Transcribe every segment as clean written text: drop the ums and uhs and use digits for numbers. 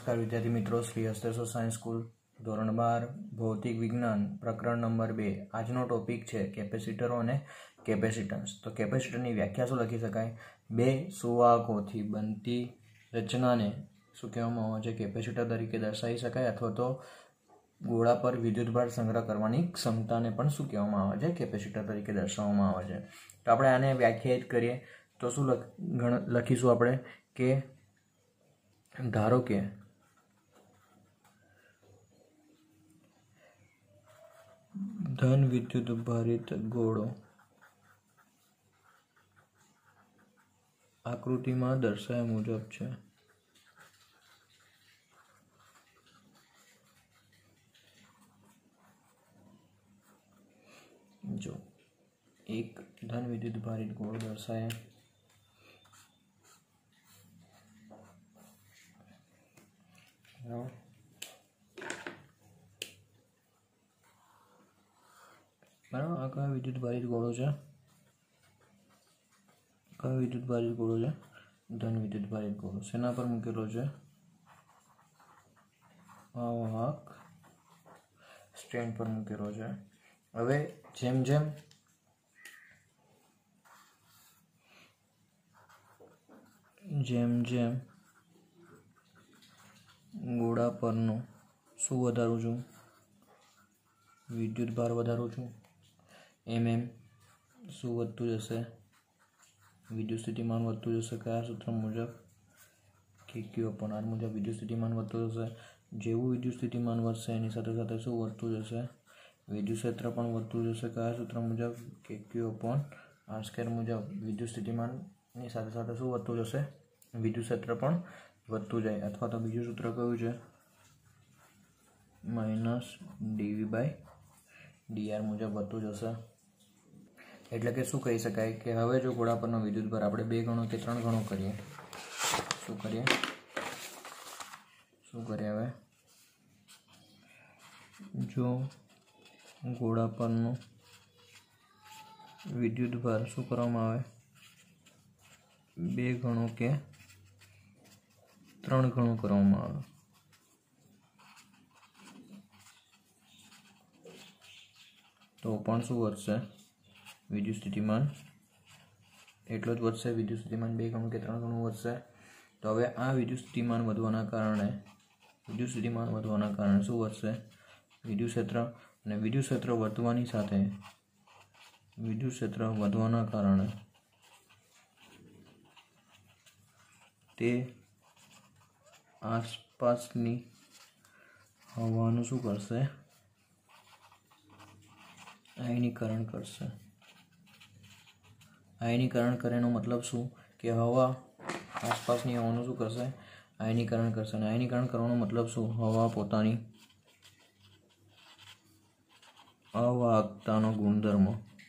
नमस्कार विद्यार्थी मित्रों, श्री हस्तेश्वर सायन्स स्कूल ધોરણ 12 ભૌતિક વિજ્ઞાન પ્રકરણ નંબર 2 આજનો ટોપિક છે કેપેસિટરો અને કેપેસિટન્સ। તો કેપેસિટરની વ્યાખ્યા શું લખી શકાય? બે સુવાહકોથી બનતી રચનાને શું કહેવામાં આવે છે? કેપેસિટર તરીકે દર્શાવી શકાય, અથવા તો ગોળા પર વિદ્યુતભાર સંગ્રહ કરવાની ક્ષમતાને પણ શું કહેવામાં આવે છે? કેપેસિટર તરીકે દર્શાવવામાં આવે છે। તો આપણે આને વ્યાખ્યાયિત કરીએ તો શું લખીશું આપણે કે ધારો કે ધન વિદ્યુત ભારિત ગોળો આકૃતિમાં દર્શાવ્યા મુજબ છે। જો એક ધન વિદ્યુત ભારિત ગોળો દર્શાય બરાબર। આ કયો વિદ્યુત ભારિત ગોળો છે? કયો વિદ્યુત ભારિત ગોળો છે? ધન વિદ્યુત ભારિત ગોળો। શેના પર મૂકેલો છે? અવાહક સ્ટેન્ડ પર મૂકેલો છે। હવે જેમ જેમ ગોળા પરનો શું વધારું છું? વિદ્યુત ભાર વધારું છું, એમ શું વધતું જશે? વિદ્યુત સ્થિતિમાન વધતું જશે। કયા સૂત્ર મુજબ? KQ/R મુજબ વિદ્યુત સ્થિતિમાન વધતું જશે। જેવું વિદ્યુત સ્થિતિમાન વધશે એની સાથે સાથે શું વધતું જશે? વિદ્યુત ક્ષેત્ર પણ વધતું જશે। કયા સૂત્ર મુજબ? KQ/R² મુજબ વિદ્યુત સ્થિતિમાનની સાથે સાથે શું વધતું જશે? વિદ્યુત ક્ષેત્ર પણ વધતું જાય। અથવા તો બીજું સૂત્ર કયું છે? -dV/dr મુજબ વધતું જશે। એટલે કે શું કહી શકાય કે હવે જો ગોળા પરનો વિદ્યુત ભાર આપણે 2 ગણો કે 3 ગણો કરીએ, શું કરીએ હવે? જો ગોળા પરનો વિદ્યુત ભાર શું કરવામાં આવે? 2 ગણો કે 3 ગણો કરવામાં આવે, તો પણ શું વધશે? વિદ્યુત સ્થિતિમાન એટલો જ વધશે। વિદ્યુત સ્થિતિમાન 2 ગણું કે 3 ગણું વધશે। તો હવે આ વિદ્યુત સ્થિતિમાન વધવાના કારણે શું વધશે? વિદ્યુત ક્ષેત્ર। અને વિદ્યુત ક્ષેત્ર વધવાની સાથે વિદ્યુત ક્ષેત્ર વધવાના કારણે તે આસપાસની હવાનું શું કરશે? આયનીકરણ કરશે। આયનીકરણ કરેનો મતલબ શું? કે હવા આસપાસની હવાનું શું કરશે? આયનીકરણ કરશે। અને આયનીકરણ કરવાનો મતલબ શું? હવા પોતાની અવાહકતાનો ગુણધર્મ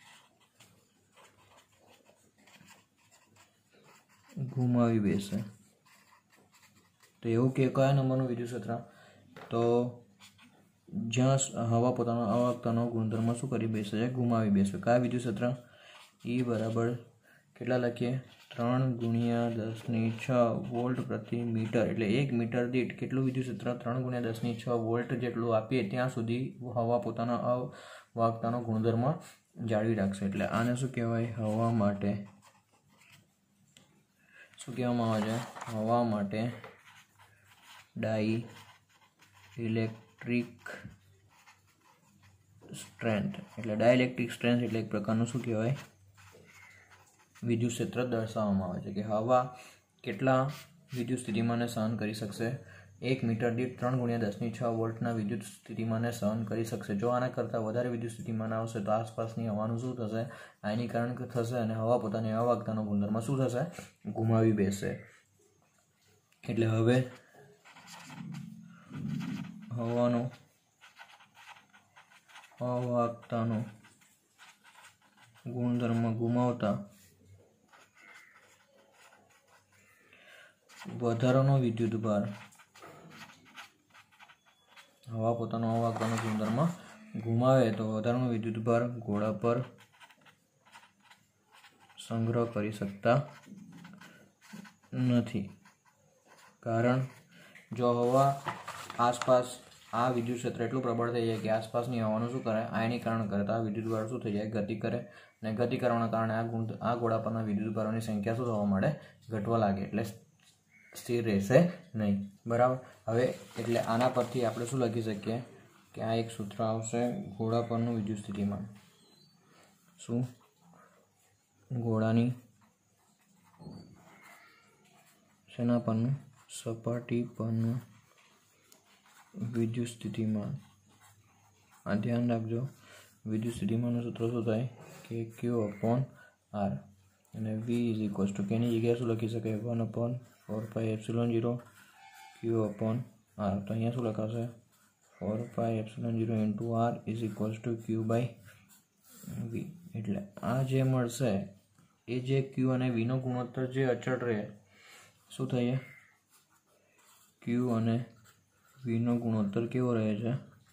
ગુમાવી બેસે। તો એવું કે કયા નંબરનું વિદ્યુત ક્ષેત્ર? તો જ્યાં હવા પોતાના અવાહકતાનો ગુણધર્મ શું કરી બેસે છે? ગુમાવી બેસે। કયા વિદ્યુત ક્ષેત્ર? E બરાબર કેટલા લખીએ? 3 × 10⁶ વોલ્ટ પ્રતિ મીટર। એટલે 1 મીટર દીઠ કેટલું વિદ્યુત ક્ષેત્ર? 3 × 10⁶ વોલ્ટ જેટલું આપીએ ત્યાં સુધી હવા પોતાના અવાહકતાનો ગુણધર્મ જાળવી રાખશે। એટલે આને શું કહેવાય? હવા માટે શું કહેવામાં આવે છે? હવા માટે ડાઇલેક્ટ્રિક સ્ટ્રેન્થ। એટલે ડાઇલેક્ટ્રિક સ્ટ્રેન્થ એટલે એક પ્રકારનું શું કહેવાય? વિદ્યુત ક્ષેત્ર દર્શાવવામાં આવે છે કે હવા કેટલા વિદ્યુત સ્થિતિમાનને સહન કરી શકશે? 1 મીટર દીઠ 3 × 10⁶ વોલ્ટના વિદ્યુત સ્થિતિમાનને સહન કરી શકશે। જો આના કરતાં વધારે વિદ્યુત સ્થિતિમાન આવશે તો આસપાસની હવાનું શું થશે? આયનીકરણ થશે અને હવા પોતાની અવાહકતાનો ગુણધર્મ શું થશે? ગુમાવી બેસે। એટલે હવે હવાનો અવાહકતાનો ગુણધર્મ ગુમાવતા વધારાનો વિદ્યુત ભાર, હવા પોતાનો અવાહકતાનો ગુણધર્મ ગુમાવે તો વધારાનો વિદ્યુત ભાર ગોળા પર સંગ્રહ કરી શકતા નથી, કારણ જો હવા આસપાસ આ વિદ્યુત ક્ષેત્ર એટલું પ્રબળ થઈ જાય કે આસપાસની હવાનું શું કરે, આયનીકરણ કરે, તો આ વિદ્યુતભાર શું થઈ જાય, ગતિ કરે. અને ગતિ કરવાના કારણે આ ગોળા પરના વિદ્યુતભારોની સંખ્યા શું થવા માંડે, ઘટવા લાગે. એટલે સ્થિર રહેશે નહીં. બરાબર. હવે એટલે આના પરથી આપણે શું લખી શકીએ કે આ એક સૂત્ર આવશે, ગોળા પરનું વિદ્યુત સ્થિતિમાન. શું? ગોળાની શેના પરનું, સપાટી પરનું વિદ્યુત સ્થિતિમાન. આ ધ્યાન રાખજો, વિદ્યુત સ્થિતિમાનનું સૂત્ર શું થાય કે Q/R અને V ઇઝ ઇક્વલ્સ ટુ કેની જગ્યાએ શું લખી શકાય, 1/4πε0 Q/R. તો અહીંયા શું લખાશે, 4πε0 into R is equals to Q/V. એટલે આ જે મળશે એ જે Q અને V નો ગુણોત્તર જે અચળ રહે, શું થઈએ, Q અને V નો ગુણોત્તર કેવો રહે છે,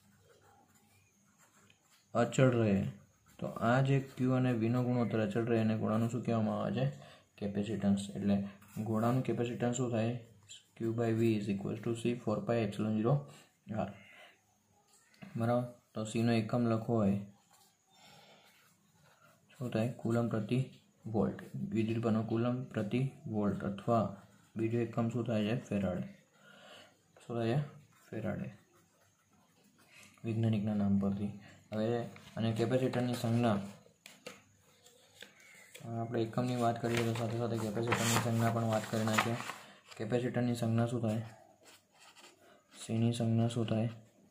અચળ રહે. તો આ જે Q અને V નો ગુણોત્તર અચળ રહે એને ગોળાનું શું કહેવામાં આવે છે, કેપેસિટન્સ. એટલે ગોળાનું કેપેસિટન્સ શું થાય, Q/V is equals to C 4πε0 R. બરાબર. તો C નો એકમ લખવો હોય શું થાય, કુલમ પ્રતિ વોલ્ટ. વિદ્યુત પરનો કુલમ પ્રતિ વોલ્ટ, અથવા બીજો એકમ શું થાય છે, ફેરાડે. શું થાય છે, ફેરાડે, વૈજ્ઞાનિકના નામ પરથી. હવે અને કેપેસિટરની સંજ્ઞા, આપણે એકમની વાત કરીએ તો સાથે સાથે કેપેસિટરની સંજ્ઞા પણ વાત કરી નાખીએ. કેપેસિટરની સંજ્ઞા શું થાય, સીની સંજ્ઞા શું થાય,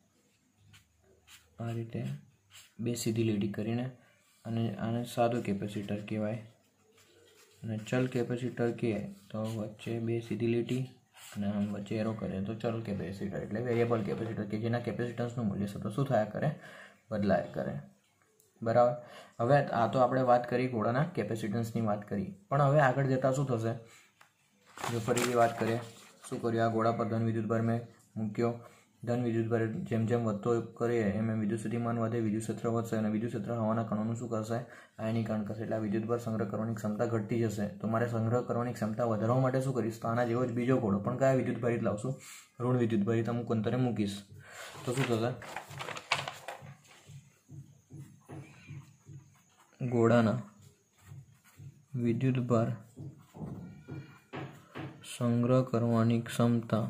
આ રીતે બે સીધી લીટી કરીને, અને આને સાદું કેપેસિટર કહેવાય. અને ચલ કેપેસિટર કહે તો વચ્ચે બે સીધી લીટી અને આમ વચ્ચે એરો કરે તો ચલ કેપેસિટર એટલે વેરિયેબલ કેપેસિટર, કે જેના કેપેસિટન્સનું મૂલ્ય સતત શું થયા કરે, બદલાય કરે. બરાબર. હવે આ તો આપણે વાત કરી ગોળાના કેપેસિટન્સની વાત કરી, પણ હવે આગળ જતાં શું થશે, જો ફરીથી વાત કરીએ, શું કર્યું, આ ગોળા પર ધન વિદ્યુતભાર મેં મૂક્યો. ધન વિદ્યુતભાર જેમ જેમ વધતો કરીએ એમ એમ વિદ્યુત સ્થિતિમાન વધે, વિદ્યુત ક્ષેત્ર વધશે, અને વિદ્યુત ક્ષેત્ર હવાના કણોનું શું કરશે, આયનીકરણ કરશે. એટલે આ વિદ્યુતભાર સંગ્રહ કરવાની ક્ષમતા ઘટતી જશે. તો મારે સંગ્રહ કરવાની ક્ષમતા વધારવા માટે શું કરીશ, તો આના જેવો જ બીજો ગોળો, પણ કયા વિદ્યુતભારિત લાવશું, ઋણ વિદ્યુતભારિત અમુક અંતરે મૂકીશ. તો શું થશે, ગોળાના વિદ્યુતભાર સંગ્રહ કરવાની ક્ષમતા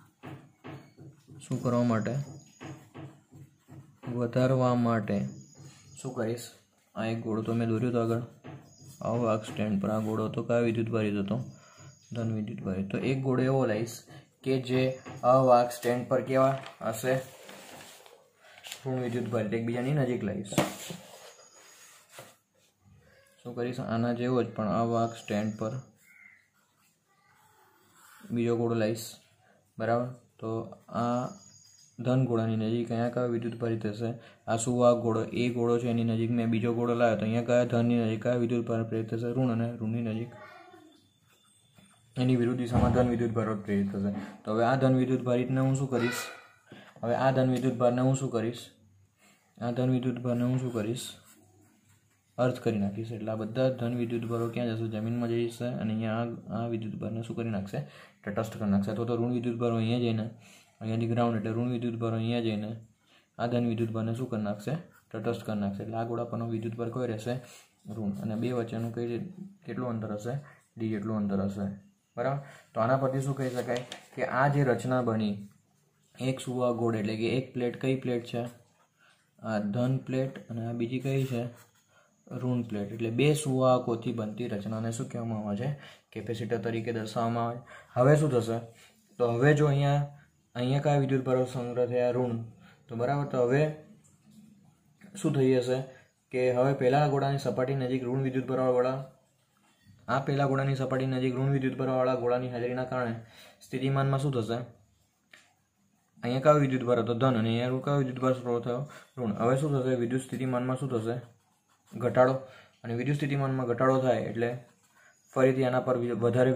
શું કરવા માટે, વધારવા માટે શું કરીશ, આ એક ગોળો તો મેં દોર્યો હતો આગળ, અવાહક સ્ટેન્ડ પર. આ ગોળો તો કયા વિદ્યુતભારિત હતો, ધન વિદ્યુતભારિત. તો એક ગોળો એવો લઈશ કે જે અવાહક સ્ટેન્ડ પર કેવા હશે, ઋણ વિદ્યુતભારિત, એકબીજાની નજીક લઈશ. શું કરીશ, આના જેવો જ પણ અવાહક સ્ટેન્ડ પર બીજો ગોળો લઈશ. બરાબર. તો આ ધન ગોળાની નજીક અહીંયા કયા વિદ્યુતભારિત થશે, આ સુવાહક ગોળો એ ગોળો છે એની નજીક મેં બીજો ગોળો લાવ્યો તો અહીંયા કયા ધનની નજીક કયા વિદ્યુતભાર પ્રેરિત થશે, ઋણ, અને ઋણની નજીક એની વિરુદ્ધ દિશામાં ધન વિદ્યુતભારો પ્રેરિત થશે. તો હવે આ ધન વિદ્યુતભારિતને હું શું કરીશ, હવે આ ધન વિદ્યુતભારને હું શું કરીશ, આ ધન વિદ્યુતભારને હું શું કરીશ, અર્થ કરી નાખીશ. એટલે આ બધા ધન વિદ્યુતભારો ક્યાં જશે, જમીનમાં જઈ જશે, અને અહીંયા આ વિદ્યુતભારને શું કરી નાખશે, તટસ્થ કરી નાખશે. અથવા તો ઋણ વિદ્યુતભારો અહીંયા જઈને, અહીંયાથી ગ્રાઉન્ડ એટલે ઋણ વિદ્યુતભારો અહીંયા જઈને આ ધન વિદ્યુતભારને શું કરી નાખશે, તટસ્થ કરી નાખશે. એટલે આ ગોળા પરનો વિદ્યુતભાર કયો રહેશે, ઋણ, અને બે વચ્ચેનું કેટલું અંતર હશે, ડી જેટલું અંતર હશે. બરાબર. તો આના પરથી શું કહી શકાય કે આ જે રચના બની, એક સુવાહક ગોળ એટલે કે એક પ્લેટ, કઈ પ્લેટ છે, આ ધન પ્લેટ, અને આ બીજી કઈ છે, ઋણ પ્લેટ. એટલે બે સુવાહકોથી બનતી રચનાને શું કહેવામાં આવે છે, કેપેસિટર તરીકે દર્શાવવામાં આવે. હવે શું થશે, તો હવે જો અહીંયા કયા વિદ્યુતભારો સંગ્રહ થયા, ઋણ. તો બરાબર. તો હવે શું થઈ જશે કે હવે પહેલા ગોળાની સપાટી નજીક ઋણ વિદ્યુતભારવાળા, આ પહેલા ગોળાની સપાટી નજીક ઋણ વિદ્યુતભારવાળા ગોળાની હાજરીના કારણે સ્થિતિમાનમાં શું થશે, અહીંયા કયો વિદ્યુતભાર હતો, ધન, અને અહીંયા કયો વિદ્યુતભાર સ્ત્રોત થયો, ઋણ. હવે શું થશે, વિદ્યુત સ્થિતિમાનમાં શું થશે, ઘટાડો. અને વિદ્યુત સ્થિતિમાનમાં ઘટાડો થાય એટલે ફરીથી આના પર વધારે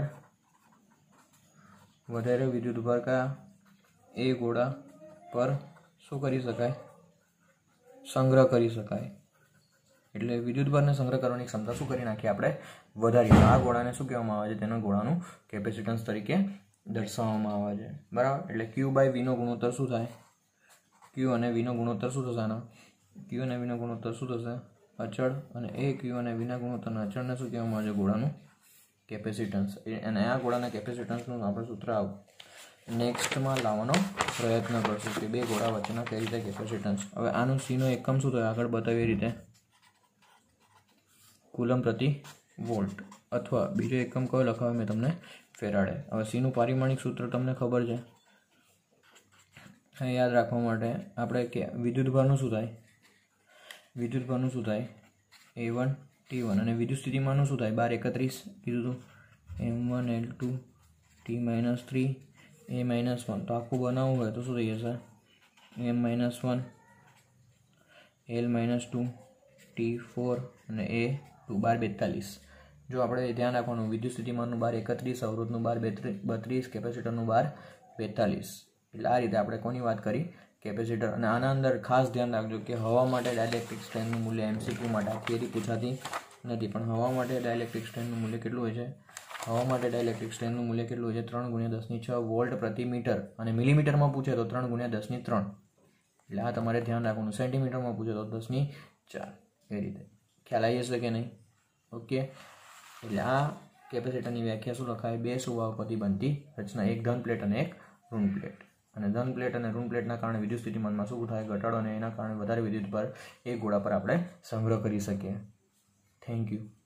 વિદ્યુતભાર કયા એ ગોળા પર શું કરી શકાય, સંગ્રહ કરી શકાય. એટલે વિદ્યુતભારને સંગ્રહ કરવાની ક્ષમતા શું કરી નાખીએ આપણે, વધારી. આ ગોળાને શું કહેવામાં આવે છે, તેના ગોળાનું કેપેસિટન્સ તરીકે દર્શાવવામાં આવે છે, બરાબર. એટલે ક્યુ બાય વીનો ગુણોત્તર શું થાય? ક્યુ અને વીનો ગુણોત્તર શું થશે? આનો ક્યુ અને વીનો ગુણોત્તર શું થશે? અચળ. અને એ ક્યુ અને વીના ગુણોત્તરના અચળને શું કહેવામાં આવે છે? ગોળાનું કેપેસિટન્સ. અને આ ગોળાના કેપેસિટન્સનું આપણે સૂત્ર નેક્સ્ટમાં લાવવાનો પ્રયત્ન કરશું કે બે ગોળા વચ્ચેના કઈ રીતે કેપેસિટન્સ. હવે આનું સીનો એકમ શું થાય? આગળ બતાવીએ રીતે કુલમ પ્રતિ વોલ્ટ, અથવા બીજો એકમ કયો લખાવે મેં તમને? ફેરાડે. હવે સીનું પારિમાણિક સૂત્ર તમને ખબર છે. યાદ રાખવા માટે આપણે કે વિદ્યુતભારનું શું થાય? વિદ્યુતભારનું શું થાય? A1 T1. અને વિદ્યુત સ્થિતિમાનનું શું થાય? 1231 કીધું હતું. M1 L2 T-3 A-1. તો આખું બનાવવું હોય તો શું થઈ જશે? M-1 L-2 T4 અને A2 1242. જો આપણે ધ્યાન રાખવાનું, વિદ્યુત સ્થિતિમાનનું 1231, અવરોધનું 1232, કેપેસિટરનું 1242. એટલે આ રીતે આપણે કોની વાત કરી? કેપેસિટર. અને આના અંદર ખાસ ધ્યાન રાખજો કે હવા માટે ડાયલેક્ટ્રિક સ્ટ્રેન્થનું મૂલ્ય MCQ માટે આ થિયરી પૂછાતી નથી, પણ હવા માટે ડાયલેક્ટ્રિક સ્ટ્રેન્થનું મૂલ્ય કેટલું હોય છે? હવા માટે ડાયલેક્ટ્રિક સ્ટ્રેન્થનું મૂલ્ય કેટલું હોય છે? 3 × 10⁶ વોલ્ટ પ્રતિ મીટર. અને મિલીમીટરમાં પૂછે તો 3 × 10⁻3. એટલે આ તમારે ધ્યાન રાખવાનું. સેન્ટીમીટરમાં પૂછે તો 10⁴. એ રીતે ખ્યાલ આવી જશે કે નહીં? ઓકે. એટલે આ કેપેસિટરની વ્યાખ્યા શું લખાય? બે સુવાહકોથી બનતી રચના, એક ધન પ્લેટ અને એક ઋણ પ્લેટ. અને ધન પ્લેટ અને ઋણ પ્લેટના કારણે વિદ્યુત સ્થિતિમાનમાં શું થાય? ઘટાડો. અને એના કારણે વધારે વિદ્યુતભાર એક ગોળા પર આપણે સંગ્રહ કરી શકીએ. Thank you.